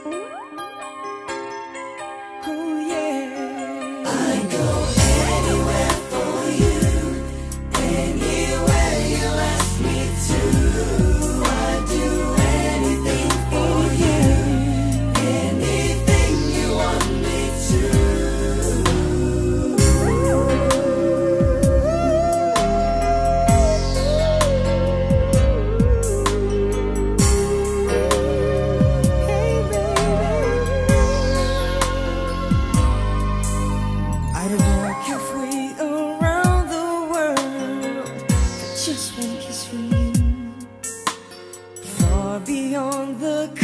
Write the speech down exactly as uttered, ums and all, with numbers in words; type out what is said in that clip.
Oh yeah. I go anywhere for you, anywhere you ask me to. I do anything for you, anything you want me to. I'd walk halfway around the world for just one kiss from you, far beyond the